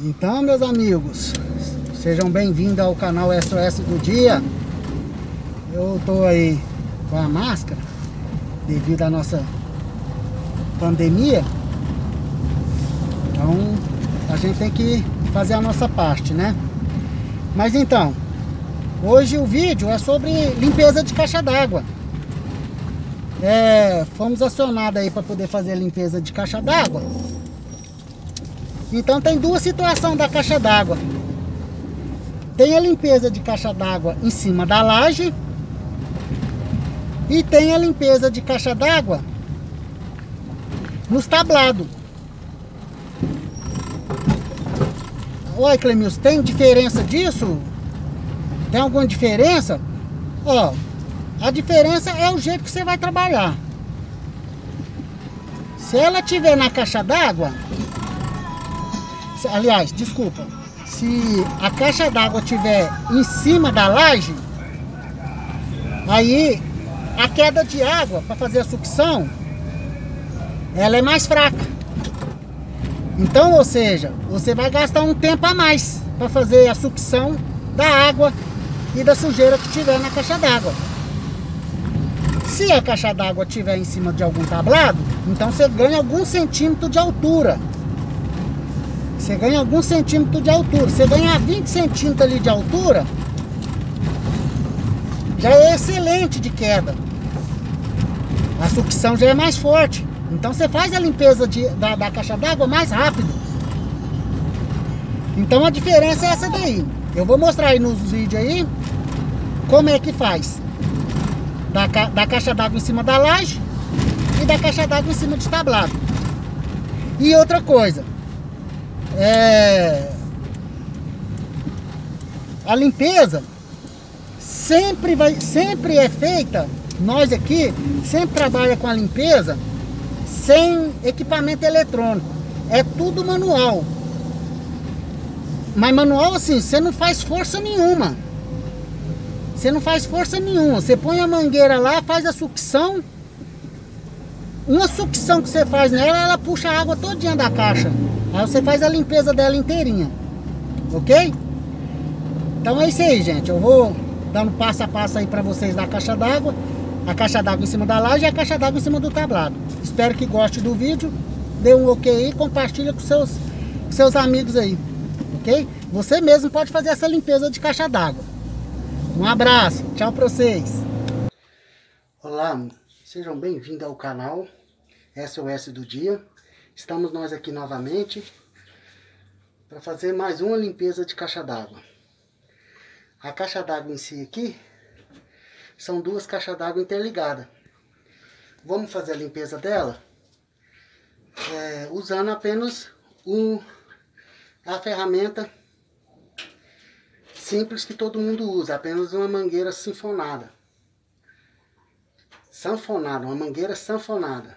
Então, meus amigos, sejam bem-vindos ao canal SOS do Dia. Eu tô aí com a máscara devido à nossa pandemia. Então, a gente tem que fazer a nossa parte, né? Mas então, hoje o vídeo é sobre limpeza de caixa d'água. Fomos acionados aí para poder fazer a limpeza de caixa d'água. Então tem duas situações da caixa d'água. Tem a limpeza de caixa d'água em cima da laje e tem a limpeza de caixa d'água nos tablados. Oi, Clemilson, tem diferença disso? Tem alguma diferença? Ó, a diferença é o jeito que você vai trabalhar. Se ela tiver na caixa d'água, aliás, desculpa, se a caixa d'água tiver em cima da laje, aí a queda de água para fazer a sucção, ela é mais fraca. Então, ou seja, você vai gastar um tempo a mais para fazer a sucção da água e da sujeira que tiver na caixa d'água. Se a caixa d'água estiver em cima de algum tablado, então você ganha algum centímetro de altura. Você ganha alguns centímetros de altura. Você ganhar 20 centímetros ali de altura, já é excelente de queda. A sucção já é mais forte. Então você faz a limpeza da caixa d'água mais rápido. Então a diferença é essa daí. Eu vou mostrar aí nos vídeos aí como é que faz da caixa d'água em cima da laje e da caixa d'água em cima de tablado. E outra coisa, a limpeza sempre é feita. Nós aqui sempre trabalha com a limpeza sem equipamento eletrônico, é tudo manual. Mas manual assim, você não faz força nenhuma. Você não faz força nenhuma. Você põe a mangueira lá, faz a sucção. Uma sucção que você faz nela, ela puxa a água todinha da caixa. Aí você faz a limpeza dela inteirinha. Ok? Então é isso aí, gente. Eu vou dando passo a passo aí pra vocês da caixa d'água. A caixa d'água em cima da laje e a caixa d'água em cima do tablado. Espero que goste do vídeo. Dê um ok aí, compartilha com seus amigos aí. Ok? Você mesmo pode fazer essa limpeza de caixa d'água. Um abraço, tchau pra vocês. Olá, sejam bem-vindos ao canal SOS do Dia. Estamos nós aqui novamente para fazer mais uma limpeza de caixa d'água. A caixa d'água em si aqui são duas caixas d'água interligadas. Vamos fazer a limpeza dela usando apenas a ferramenta simples que todo mundo usa, apenas uma mangueira sinfonada. Uma mangueira sanfonada.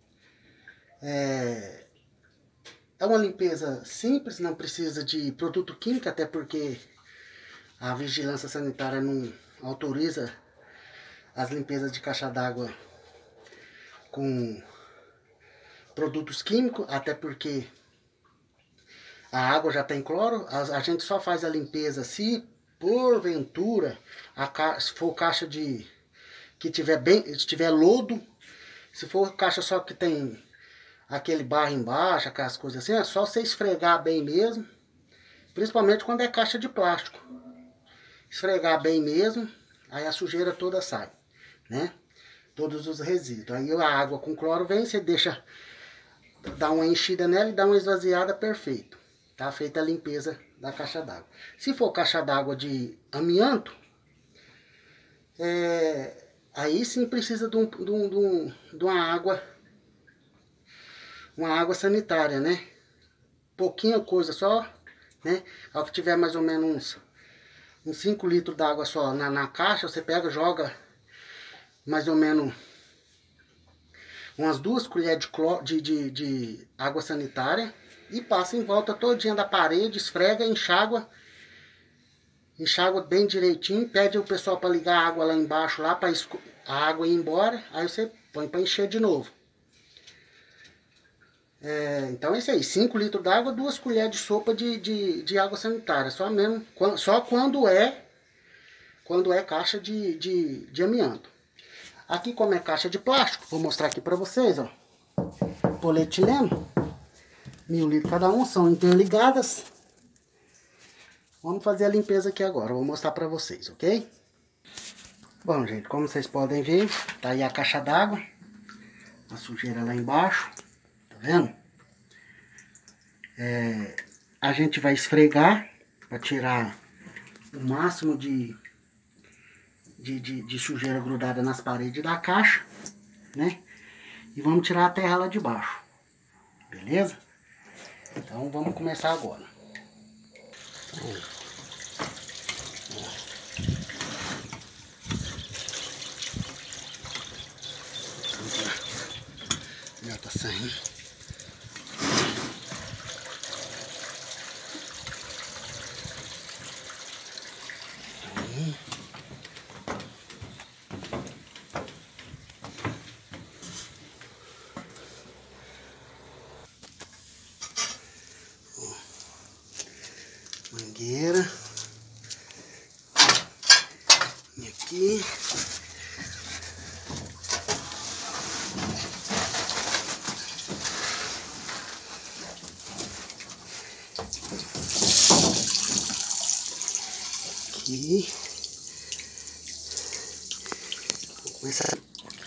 É uma limpeza simples, não precisa de produto químico, até porque a vigilância sanitária não autoriza as limpezas de caixa d'água com produtos químicos, até porque a água já tem cloro. A gente só faz a limpeza se porventura se for caixa que tiver lodo. Se for caixa só que tem aquele barro embaixo, aquelas coisas assim, é só você esfregar bem mesmo, principalmente quando é caixa de plástico. Esfregar bem mesmo, aí a sujeira toda sai, né? Todos os resíduos. Aí a água com cloro vem, você deixa dar uma enchida nela e dá uma esvaziada, perfeito. Tá feita a limpeza da caixa d'água. Se for caixa d'água de amianto, aí sim precisa de uma água sanitária, né? Pouquinha coisa só, né? Ao que tiver mais ou menos uns 5 litros d'água só na caixa, você pega, joga mais ou menos umas 2 colheres de água sanitária e passa em volta todinha da parede, esfrega, enxágua bem direitinho, pede o pessoal para ligar a água lá embaixo, lá para a água ir embora, aí você põe para encher de novo. Então é isso aí, 5 litros d'água, 2 colheres de sopa de água sanitária, só quando é caixa de amianto. Aqui, como é caixa de plástico, vou mostrar aqui pra vocês, ó. Polietileno, 1000 litros cada um, são interligadas. Vamos fazer a limpeza aqui agora, vou mostrar pra vocês, ok? Bom, gente, como vocês podem ver, tá aí a caixa d'água, a sujeira lá embaixo, tá vendo? A gente vai esfregar para tirar o máximo de sujeira grudada nas paredes da caixa, né? E vamos tirar a terra lá de baixo, beleza? Então vamos começar agora. Já tá saindo. Mangueira. E aqui. Aqui. Vou começar.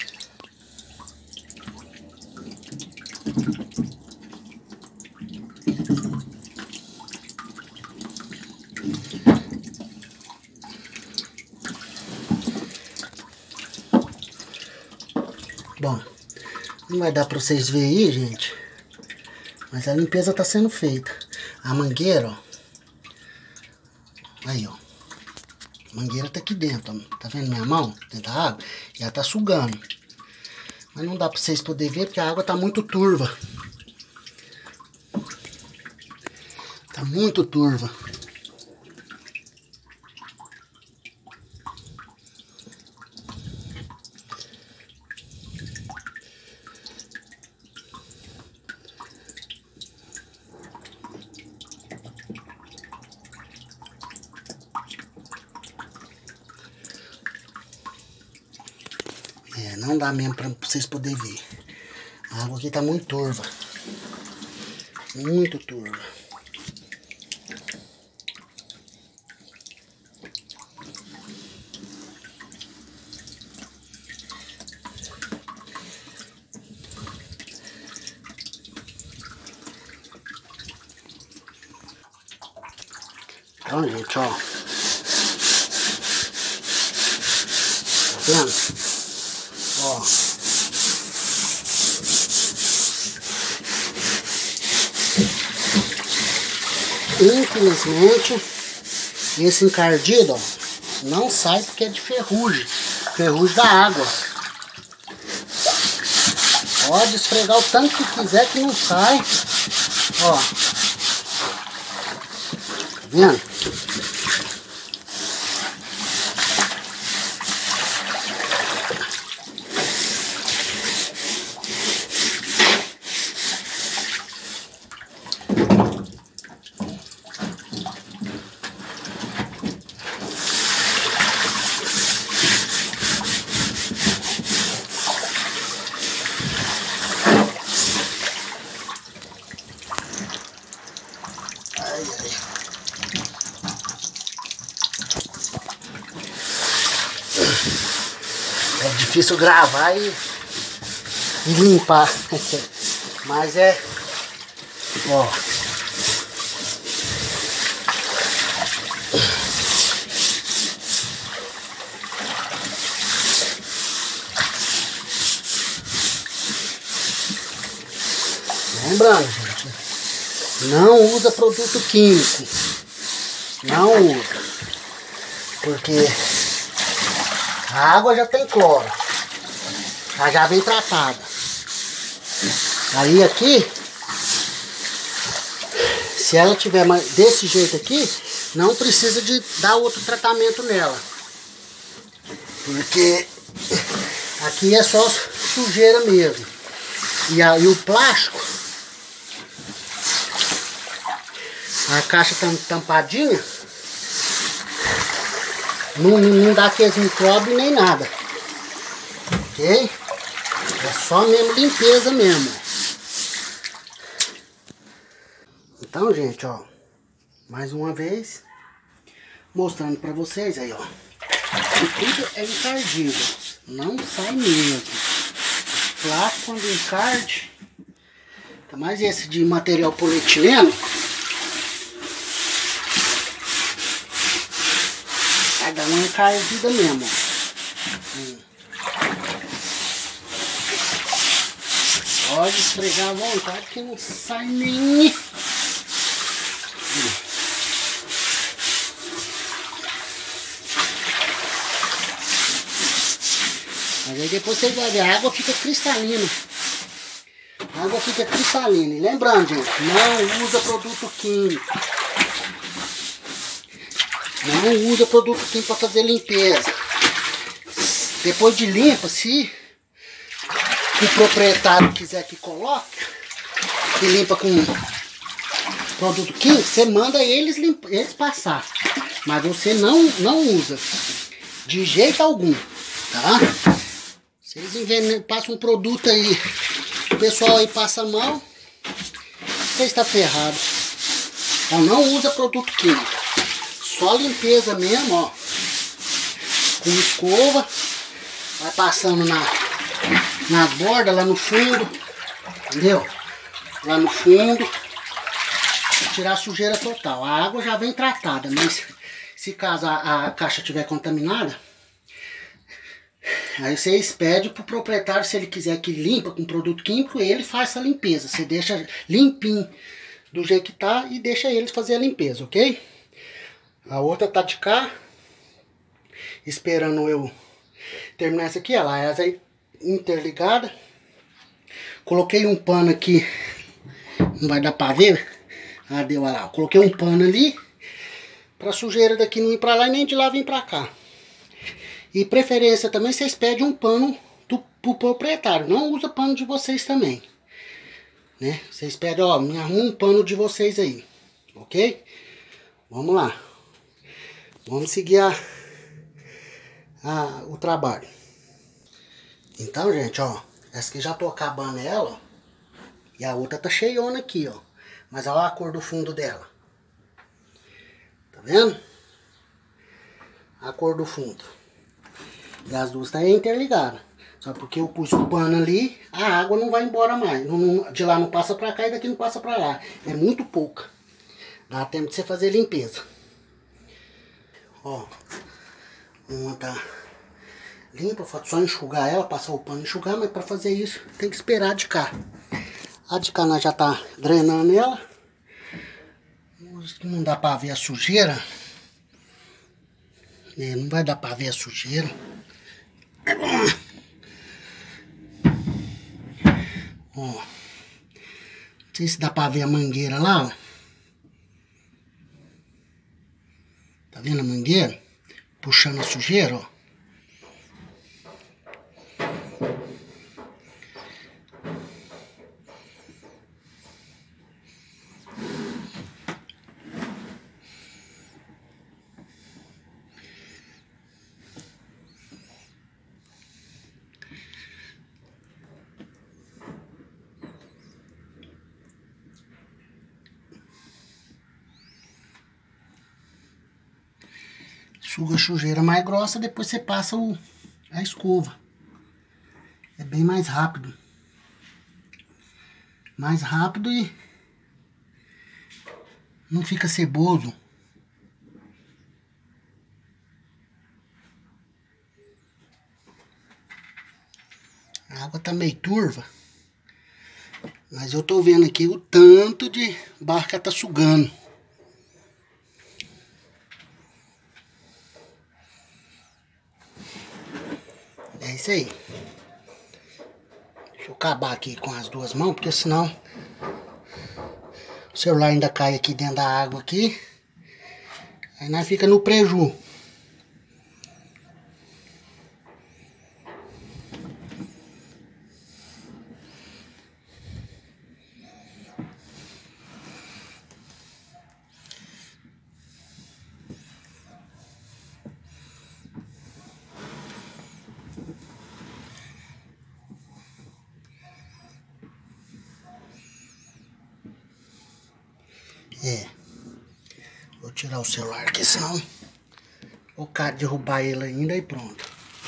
Bom, não vai dar pra vocês verem aí, gente, mas a limpeza tá sendo feita. A mangueira, ó, aí, ó, a mangueira tá aqui dentro, ó. Tá vendo minha mão dentro da água? E ela tá sugando, mas não dá pra vocês poderem ver porque a água tá muito turva. Tá muito turva. Não dá mesmo pra vocês poderem ver. A água aqui tá muito turva. Muito turva. Então, gente, ó. Tá vendo? Ó. Infelizmente, esse encardido, ó, não sai porque é de ferrugem. Ferrugem da água. Pode esfregar o tanto que quiser que não sai. Ó. Tá vendo? É difícil gravar e limpar. Mas é, ó. Lembrando, gente, não usa produto químico. Não usa. Porque a água já tem cloro. Ela já vem tratada. Aí aqui, se ela tiver desse jeito aqui, não precisa de dar outro tratamento nela. Porque aqui é só sujeira mesmo. E aí o plástico, A caixa tampadinha. Não dá aqueles micróbios nem nada. Ok? É só mesmo limpeza mesmo. Então, gente, ó. Mais uma vez. Mostrando pra vocês aí, ó. E tudo é encardido. Não sai mesmo. Plástico quando encarde. Tá mais esse de material polietileno. Vai dar uma encardida mesmo, ó. Pode esfregar à vontade que não sai nem. Mas aí depois você vai ver, a água fica cristalina. A água fica cristalina. E lembrando, gente, não usa produto químico. Não usa produto químico para fazer limpeza. Depois de limpa, se o proprietário quiser que coloque, que limpa com produto químico, você manda eles passar. Mas você não usa. De jeito algum. Tá? Vocês envenenam, passam um produto aí, o pessoal aí passa mal, você está ferrado. Então não usa produto químico. Só limpeza mesmo, ó. Com escova. Vai passando nas bordas, lá no fundo. Entendeu? Lá no fundo. Pra tirar a sujeira total. A água já vem tratada, mas se caso a caixa estiver contaminada, aí vocês pedem pro proprietário, se ele quiser que limpa com produto químico, ele faz essa limpeza. Você deixa limpinho do jeito que tá e deixa eles fazer a limpeza, ok? A outra tá de cá, esperando eu terminar essa aqui, ela é interligada. Coloquei um pano aqui, não vai dar pra ver. Ah, deu, olha lá. Coloquei um pano ali, pra sujeira daqui não ir pra lá e nem de lá vir pra cá. E preferência também, vocês pedem um pano pro proprietário. Não usa pano de vocês também. Né? Vocês pedem, ó, me arruma um pano de vocês aí. Ok? Vamos lá. Vamos seguir o trabalho. Então, gente, ó. Essa aqui já tô acabando ela, ó. E a outra tá cheiona aqui, ó. Mas olha a cor do fundo dela. Tá vendo? A cor do fundo. E as duas estão interligadas. Só porque eu pus o pano ali, a água não vai embora mais. De lá não passa pra cá e daqui não passa pra lá. É muito pouca. Dá tempo de você fazer limpeza. Ó. Uma tá limpa, falta só enxugar ela, passar o pano e enxugar. Mas pra fazer isso tem que esperar a de cá. A de cá nós já tá drenando ela. Não dá pra ver a sujeira. Não vai dar pra ver a sujeira. Ó, não sei se dá pra ver a mangueira lá, ó. Tá vendo a mangueira? Puxando a sujeira, ó. Suga a sujeira mais grossa, depois você passa a escova. É bem mais rápido. Mais rápido e não fica ceboso. A água tá meio turva. Mas eu tô vendo aqui o tanto de barro que ela tá sugando. É isso aí. Deixa eu acabar aqui com as duas mãos, porque senão o celular ainda cai aqui dentro da água aqui. Aí nós fica no preju. Vou tirar o celular aqui, senão o cara derrubar ele ainda e pronto.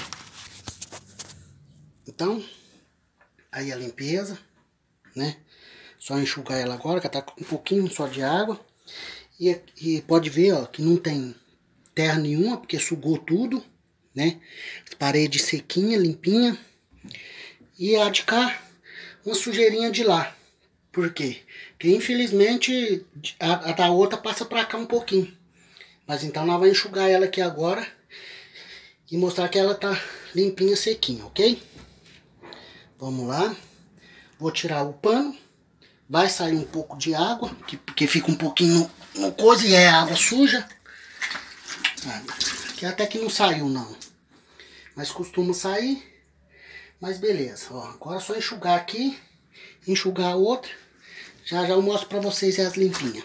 Então, aí a limpeza, né? Só enxugar ela agora, que tá com um pouquinho só de água. E pode ver, ó, que não tem terra nenhuma, porque sugou tudo, né? Parede sequinha, limpinha. E a de cá, uma sujeirinha de lá. Por quê? Porque infelizmente a da outra passa pra cá um pouquinho. Mas então nós vamos enxugar ela aqui agora e mostrar que ela tá limpinha, sequinha, ok? Vamos lá. Vou tirar o pano. Vai sair um pouco de água, porque fica um pouquinho no coisa e é água suja. Aqui até que não saiu não. Mas costuma sair. Mas beleza, ó. Agora é só enxugar aqui. Enxugar a outra. Já eu mostro pra vocês as limpinhas.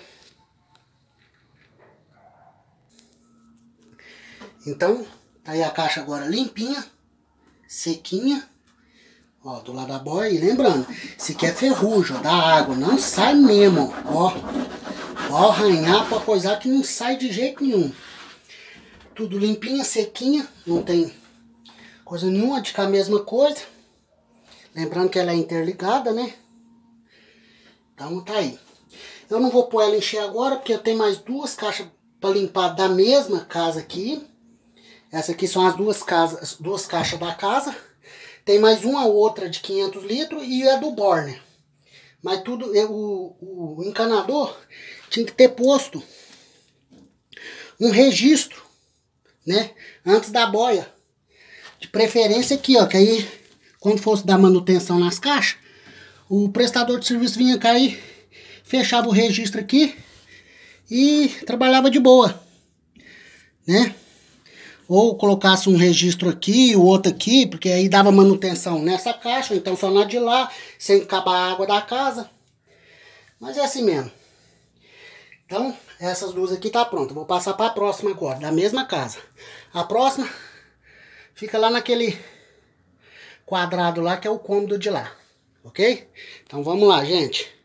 Então, tá aí a caixa agora limpinha. Sequinha. Ó, do lado da boia. E lembrando, se quer ferrugem, ó, da água, não sai mesmo, ó. Ó, arranhar pra coisar que não sai de jeito nenhum. Tudo limpinha, sequinha, não tem coisa nenhuma, de cá a mesma coisa. Lembrando que ela é interligada, né? Então tá aí. Eu não vou pôr ela encher agora, porque eu tenho mais duas caixas pra limpar da mesma casa aqui. Essa aqui são as duas caixas da casa. Tem mais uma outra de 500 litros e é do Borner. Mas tudo, o encanador tinha que ter posto um registro, né? Antes da boia. De preferência aqui, ó. Que aí, quando fosse dar manutenção nas caixas, o prestador de serviço vinha cá e fechava o registro aqui e trabalhava de boa, né? Ou colocasse um registro aqui, o outro aqui, porque aí dava manutenção nessa caixa, então só na de lá, sem acabar a água da casa. Mas é assim mesmo. Então, essas duas aqui tá pronta. Vou passar para a próxima agora, da mesma casa. A próxima fica lá naquele quadrado lá, que é o cômodo de lá. Ok? Então vamos lá, gente.